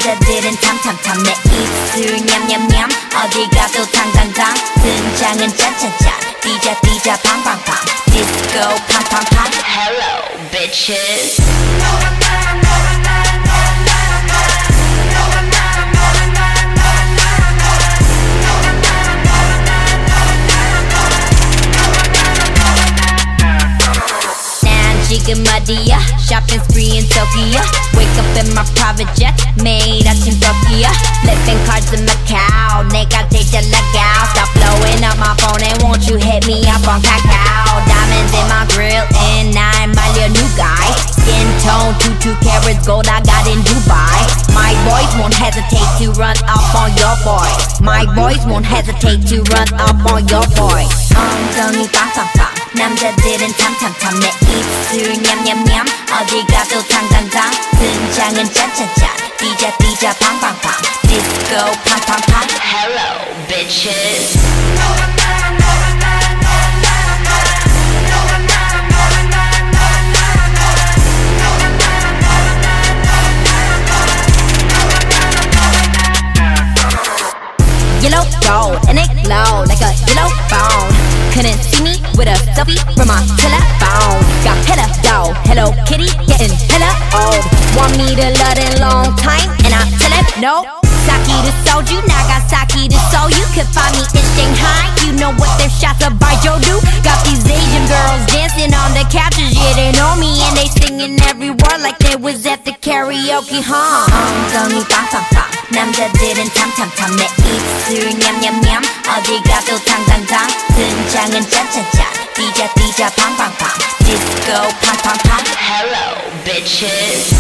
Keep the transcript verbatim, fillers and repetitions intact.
남자들은 탐탐탐 내 입술 냠냠냠 어디 가도 당당당 등장은 짠짠짠 뛰자 뛰자 팡팡팡 디스코 팡팡팡 Hello bitches 지금 어디야? Shopping spree in Tokyo Wake up in my private jet 매일 아침 걷기야 Flipping cards in Macau 내가 제일 잘 나가 Stop blowing up my phone and won't you hit me up on Kakao Diamonds in my grill and 날 말려 new guy Skin tone twenty-two carats gold I got in Dubai My boys won't hesitate to run up on your boy My boys won't hesitate to run up on your boy 엉덩이 빵빵빵 남자들은 탐탐탐 내 입술 냠냠냠 어디 가도 당당당 등장은 짠짠짠 뛰자 뛰자 팡팡팡 디스코 팡팡팡 Hello bitches Yellow gold and it glow like a yellow bone Couldn't see me with a selfie from my telephone Got hella dough, Hello Kitty getting hella old Want me to love in long time and I tell him no Saki to soju, Nagasaki to Seoul You could find me in Shanghai You know what their shots of Baijiu do Got these Asian girls dancing on the couches Yeah they know me and they singing every word Like they was at the karaoke, huh 엉덩이 빵빵빵 남자들은 탐탐탐 내 입술 냠냠냠 어디 가도 당당당 등장은 짠짠짠 뛰자 뛰자 팡팡팡 디스코 팡팡팡 Hello bitches